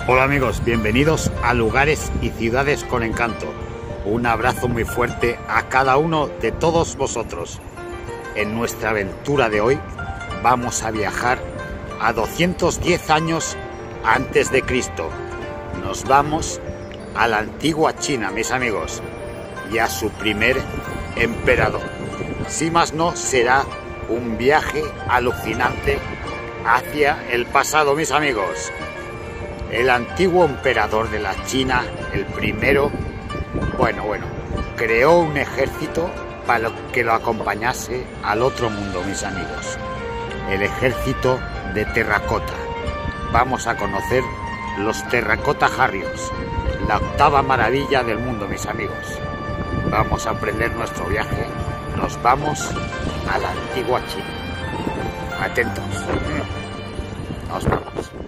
Hola amigos, bienvenidos a Lugares y Ciudades con Encanto. Un abrazo muy fuerte a cada uno de todos vosotros. En nuestra aventura de hoy vamos a viajar a 210 años antes de Cristo. Nos vamos a la antigua China, mis amigos, y a su primer emperador. Si más no, será un viaje alucinante hacia el pasado, mis amigos. El antiguo emperador de la China, el primero, creó un ejército para que lo acompañase al otro mundo, mis amigos. El ejército de terracota. Vamos a conocer los Terracota Harriers, la octava maravilla del mundo, mis amigos. Vamos a emprender nuestro viaje. Nos vamos a la antigua China. Atentos. Nos vamos.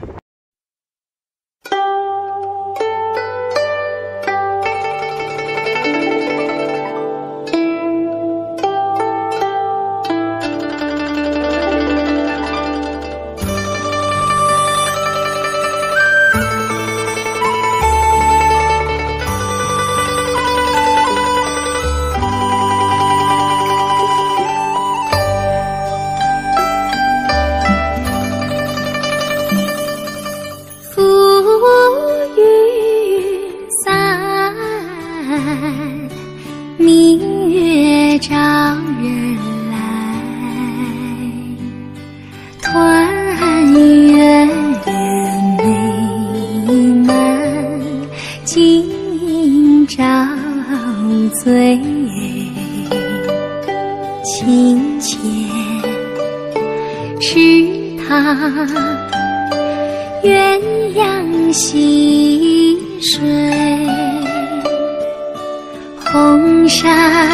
清浅池塘，鸳鸯戏水，红山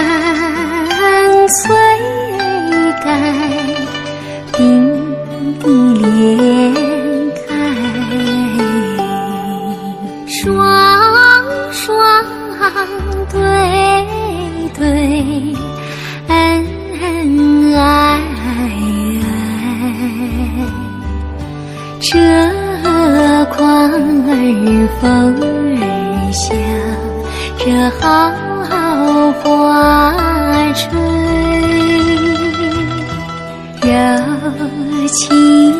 翠盖，冰碧莲开，双双对对，恩恩爱爱，这款儿风儿香，这好花吹，柔情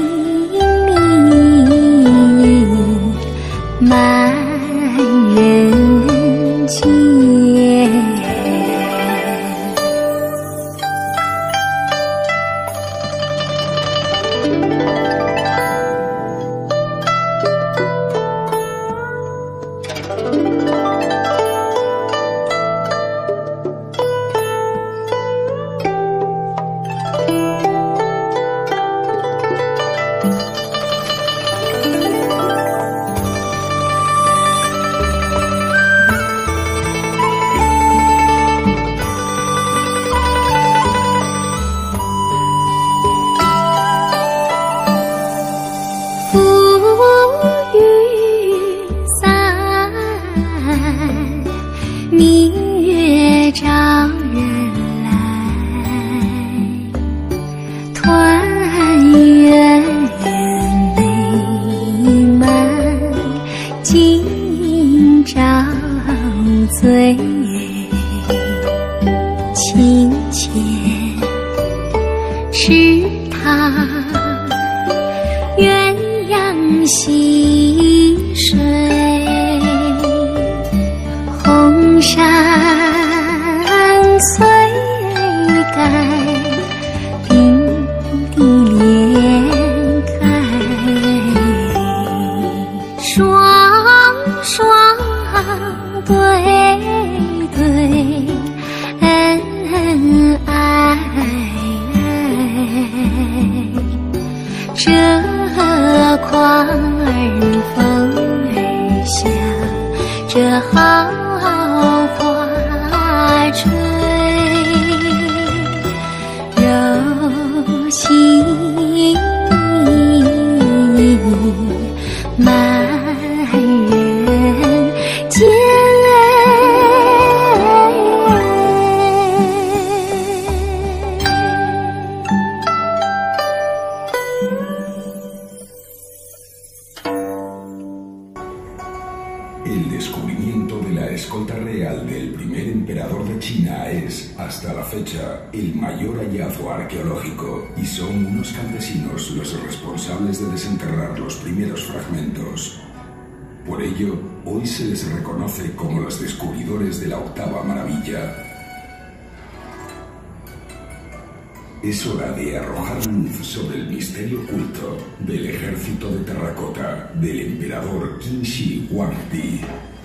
蜜意满人间。明月照人来，团圆美满，今朝醉，清浅池塘，鸳鸯戏水，红山翠盖，冰碧莲开，双双对对，恩恩爱爱，这款儿风儿香，这好花吹，柔情蜜意满人间。 hasta la fecha el mayor hallazgo arqueológico y son unos campesinos los responsables de desenterrar los primeros fragmentos. Por ello, hoy se les reconoce como los descubridores de la octava maravilla. Es hora de arrojar luz sobre el misterio oculto del ejército de terracota del emperador Qin Shi Huangdi.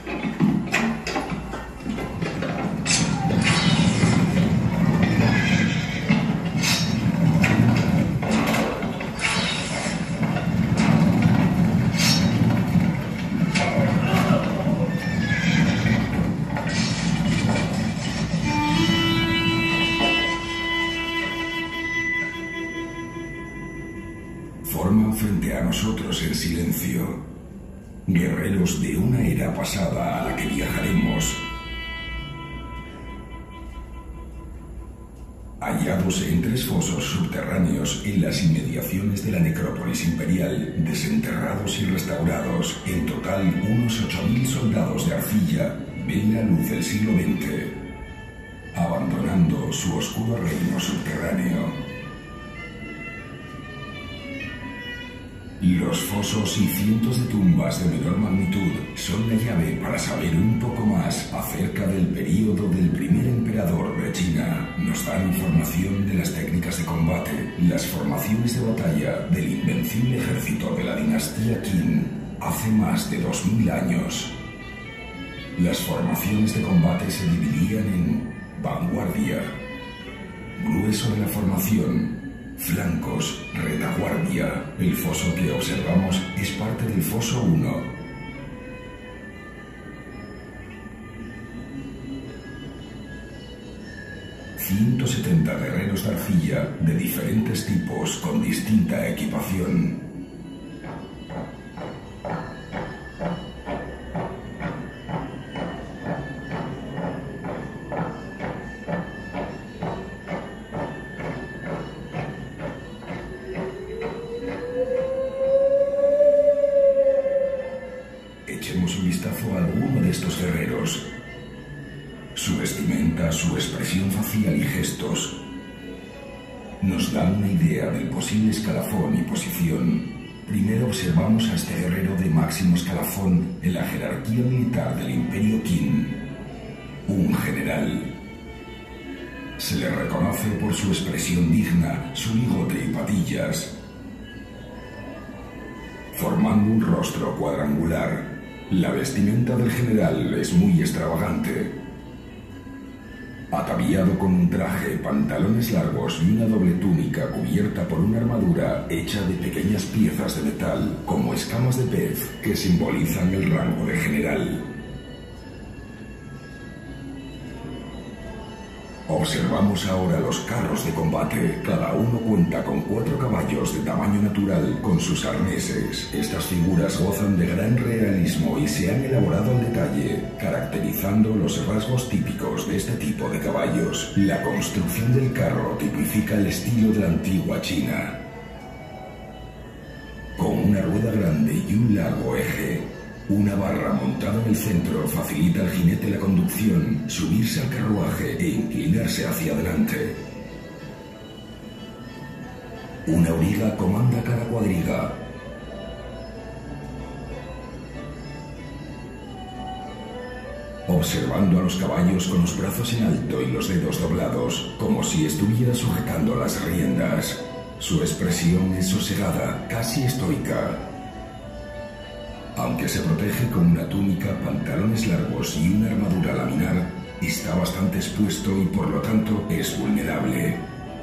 Forman frente a nosotros en silencio, guerreros de una era pasada a la que viajaremos, hallados en 3 fosos subterráneos en las inmediaciones de la necrópolis imperial, desenterrados y restaurados. En total, unos 8.000 soldados de arcilla ven la luz del siglo XX, abandonando su oscuro reino subterráneo. Los fosos y cientos de tumbas de menor magnitud son la llave para saber un poco más acerca del período del primer emperador de China. Nos dan información de las técnicas de combate, las formaciones de batalla del invencible ejército de la dinastía Qin hace más de 2000 años. Las formaciones de combate se dividían en vanguardia, grueso de la formación, flancos, retaguardia. El foso que observamos es parte del foso 1. ...170 guerreros de arcilla de diferentes tipos con distinta equipación. Echemos un vistazo a alguno de estos guerreros. Su vestimenta, su expresión facial y gestos nos dan una idea del posible escalafón y posición. Primero observamos a este guerrero de máximo escalafón en la jerarquía militar del Imperio Qin, un general. Se le reconoce por su expresión digna, su bigote y patillas, formando un rostro cuadrangular. La vestimenta del general es muy extravagante. Ataviado con un traje, pantalones largos y una doble túnica cubierta por una armadura hecha de pequeñas piezas de metal, como escamas de pez, que simbolizan el rango de general. Observamos ahora los carros de combate. Cada uno cuenta con 4 caballos de tamaño natural con sus arneses. Estas figuras gozan de gran realismo y se han elaborado al detalle, caracterizando los rasgos típicos de este tipo de caballos. La construcción del carro tipifica el estilo de la antigua China, con una rueda grande y un largo eje. Una barra montada en el centro facilita al jinete la conducción, subirse al carruaje e inclinarse hacia adelante. Una auriga comanda cada cuadriga. Observando a los caballos con los brazos en alto y los dedos doblados, como si estuviera sujetando las riendas. Su expresión es sosegada, casi estoica. Aunque se protege con una túnica, pantalones largos y una armadura laminar, está bastante expuesto y por lo tanto es vulnerable.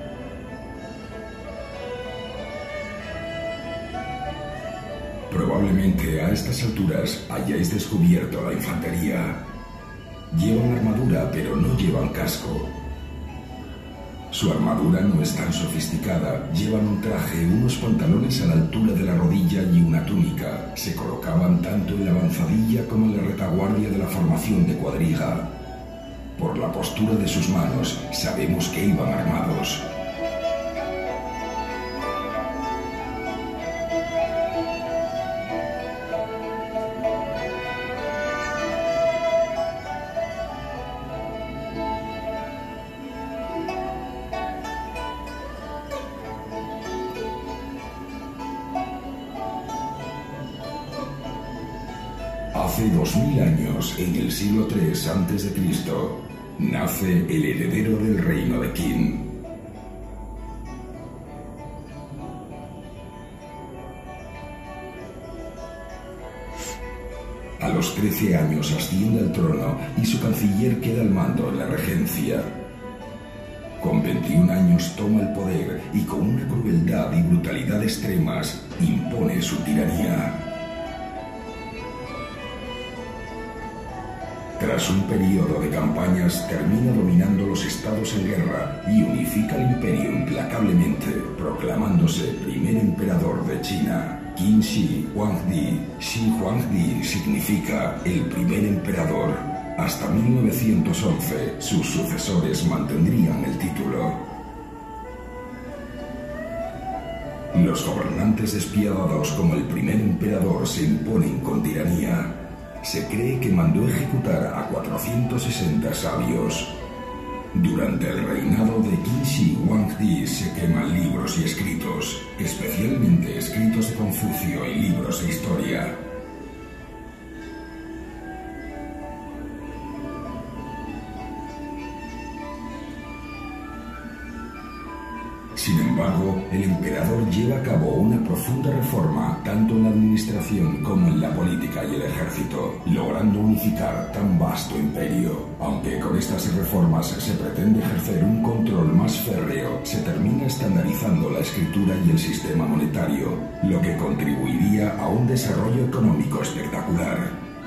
Probablemente a estas alturas hayáis descubierto la infantería. Llevan armadura pero no llevan casco. Su armadura no es tan sofisticada, llevan un traje, unos pantalones a la altura de la rodilla y una túnica. Se colocaban tanto en la avanzadilla como en la retaguardia de la formación de cuadriga. Por la postura de sus manos, sabemos que iban armados. Hace 2000 años, en el siglo III a.C., nace el heredero del reino de Qin. A los 13 años asciende al trono y su canciller queda al mando en la regencia. Con 21 años toma el poder y con una crueldad y brutalidad extremas impone su tiranía. Tras un periodo de campañas termina dominando los estados en guerra y unifica el imperio implacablemente, proclamándose primer emperador de China. Qin Shi Huangdi. Shi Huangdi significa el primer emperador. Hasta 1911 sus sucesores mantendrían el título. Los gobernantes despiadados como el primer emperador se imponen con tiranía. Se cree que mandó ejecutar a 460 sabios. Durante el reinado de Qin Shi Huangdi se queman libros y escritos, especialmente escritos de Confucio y libros de historia. Sin embargo, el emperador lleva a cabo una profunda reforma tanto en la administración como en la política y el ejército, logrando unificar tan vasto imperio. Aunque con estas reformas se pretende ejercer un control más férreo, se termina estandarizando la escritura y el sistema monetario, lo que contribuiría a un desarrollo económico espectacular.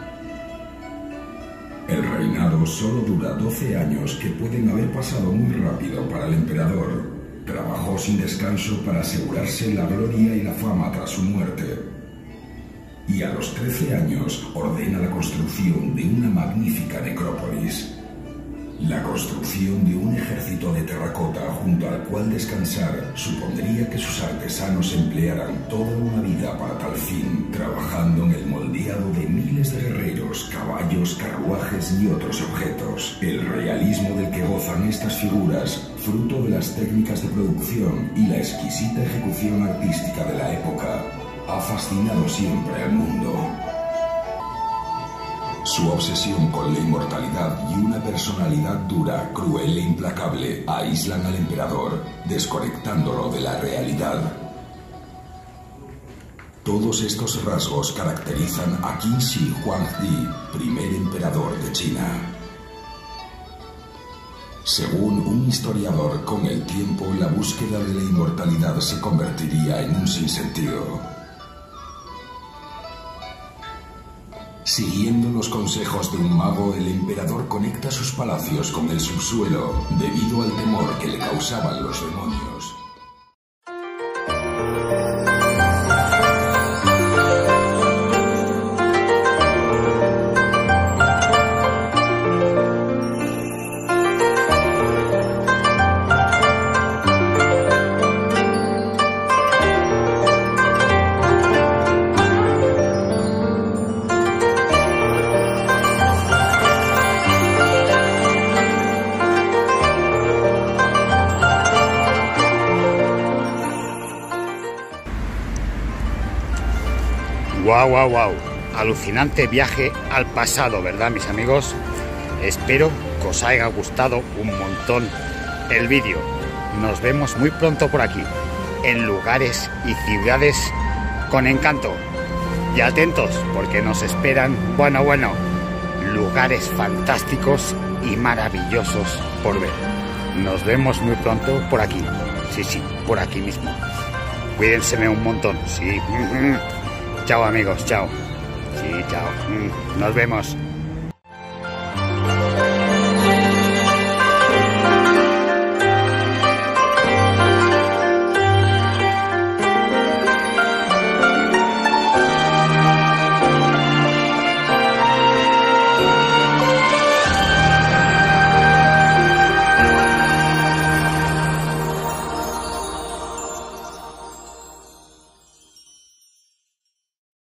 El reinado solo dura 12 años que pueden haber pasado muy rápido para el emperador. Trabajó sin descanso para asegurarse la gloria y la fama tras su muerte. Y a los 13 años ordena la construcción de una magnífica necrópolis. La construcción de un ejército de terracota junto al cual descansar supondría que sus artesanos emplearan toda una vida para tal fin, trabajando en el moldeado de miles de guerreros, caballos, carruajes y otros objetos. El realismo del que gozan estas figuras, fruto de las técnicas de producción y la exquisita ejecución artística de la época, ha fascinado siempre al mundo. Su obsesión con la inmortalidad y una personalidad dura, cruel e implacable aíslan al emperador, desconectándolo de la realidad. Todos estos rasgos caracterizan a Qin Shi Huangdi, primer emperador de China. Según un historiador, con el tiempo la búsqueda de la inmortalidad se convertiría en un sinsentido. Siguiendo los consejos de un mago, el emperador conecta sus palacios con el subsuelo debido al temor que le causaban los demonios. Wow. Alucinante viaje al pasado, ¿verdad, mis amigos? Espero que os haya gustado un montón el vídeo. Nos vemos muy pronto por aquí, en lugares y ciudades con encanto. Y atentos, porque nos esperan, bueno, lugares fantásticos y maravillosos por ver. Nos vemos muy pronto por aquí. Sí, por aquí mismo. Cuídense un montón, sí. Chao amigos, chao. Sí, chao. Nos vemos.